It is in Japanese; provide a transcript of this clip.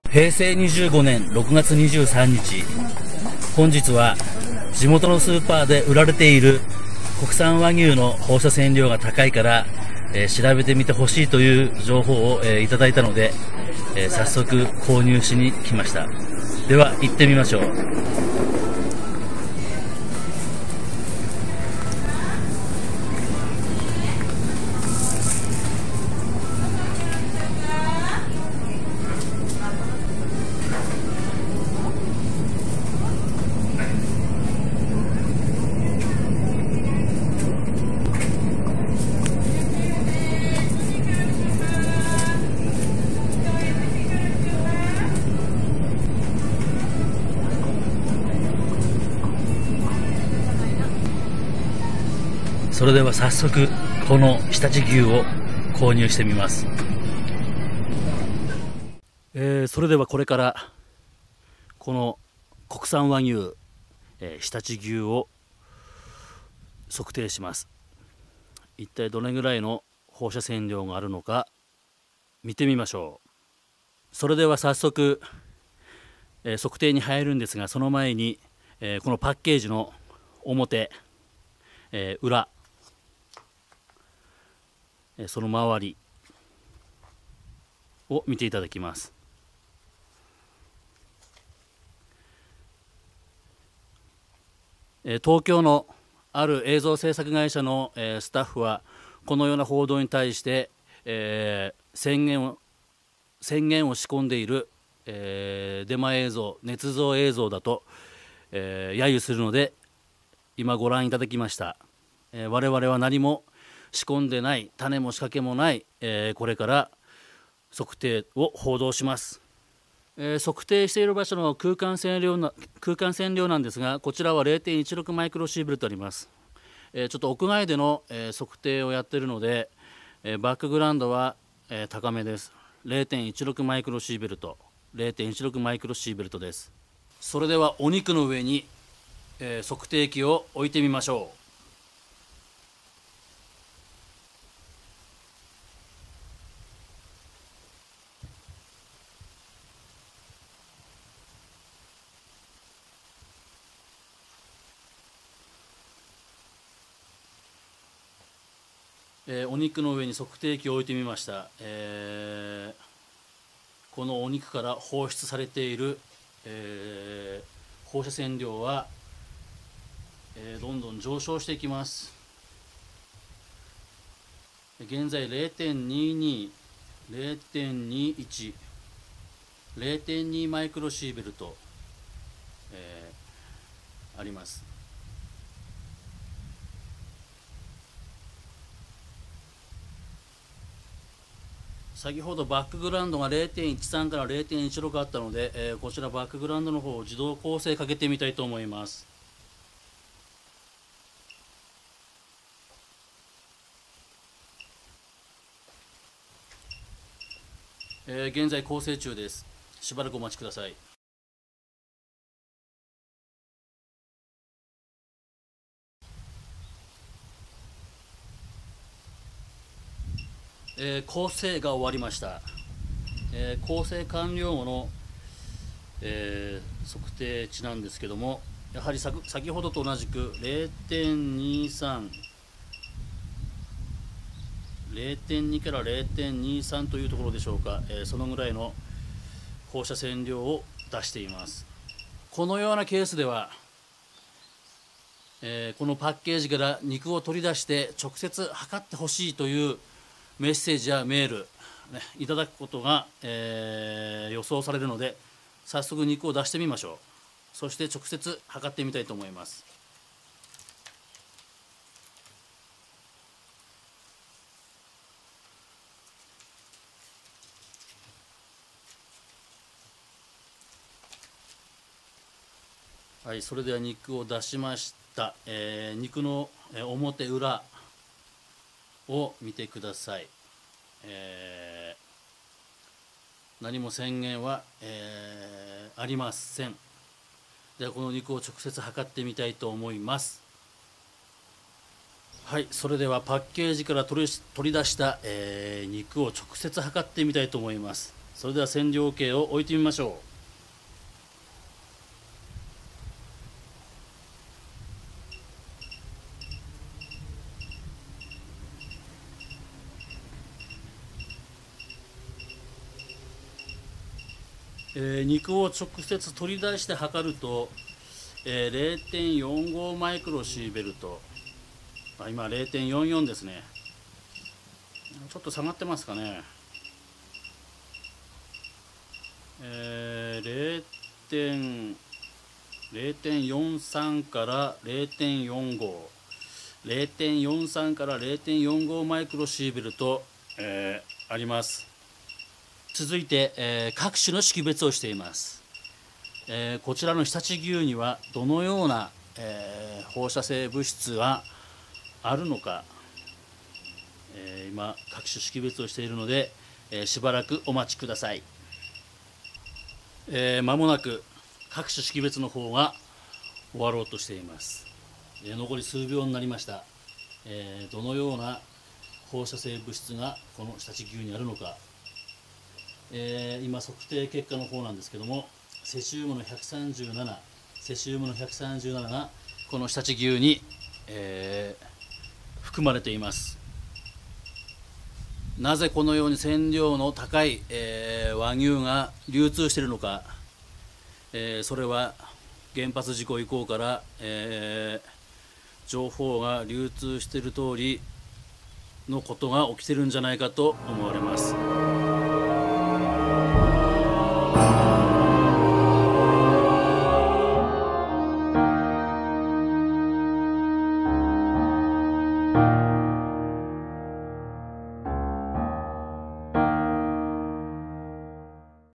平成25年6月23日、本日は地元のスーパーで売られている国産和牛の放射線量が高いから、調べてみてほしいという情報を、いただいたので、早速購入しに来ました。では行ってみましょう。それでは早速この常陸牛を購入してみます。それではこれからこの国産和牛、常陸牛を測定します。一体どれぐらいの放射線量があるのか見てみましょう。それでは早速、測定に入るんですが、その前に、このパッケージの表、裏、その周りを見ていただきます。東京のある映像制作会社のスタッフはこのような報道に対して宣言を仕込んでいるデマ映像、捏造映像だと揶揄するので今ご覧いただきました。我々は何も仕込んでない、種も仕掛けもない、これから測定を報道します。測定している場所の空間線量なんですが、こちらは 0.16 マイクロシーベルトあります。ちょっと屋外での、測定をやっているので、バックグラウンドは、高めです。 0.16 マイクロシーベルト 0.16 マイクロシーベルトです。それではお肉の上に、測定器を置いてみましょう。お肉の上に測定器を置いてみました。このお肉から放出されている、放射線量は、どんどん上昇していきます。現在 0.22、0.21、0.2 マイクロシーベルト、あります。先ほどバックグラウンドが 0.13 から 0.16 あったので、こちらバックグラウンドの方を自動構成かけてみたいと思います。現在構成中です。しばらくお待ちください。構成が終わりました。構成完了後の、測定値なんですけども、やはり先ほどと同じく 0.23、0.2 から 0.23 というところでしょうか、そのぐらいの放射線量を出しています。このようなケースでは、このパッケージから肉を取り出して直接測ってほしいというメッセージやメール、いただくことが、予想されるので、早速肉を出してみましょう。そして直接測ってみたいと思います。はい、それでは肉を出しました。肉の表裏を見てください。何も宣言は、ありません。ではこの肉を直接測ってみたいと思います。はい、それではパッケージから取り出した、肉を直接測ってみたいと思います。 それでは染料計を置いてみましょう。肉を直接取り出して測ると、0.45 マイクロシーベルト、今 0.44 ですね。ちょっと下がってますかね。0.43 から 0.45、0.43 から 0.45 マイクロシーベルト、あります。続いて、各種の識別をしています。こちらの常陸牛にはどのような、放射性物質があるのか、今各種識別をしているので、しばらくお待ちください。間もなく各種識別の方が終わろうとしています。残り数秒になりました。どのような放射性物質がこの常陸牛にあるのか、今測定結果の方なんですけども、セシウムの137がこの常陸牛に、含まれています。なぜこのように染料の高い、和牛が流通しているのか、それは原発事故以降から、情報が流通している通りのことが起きているんじゃないかと思われます。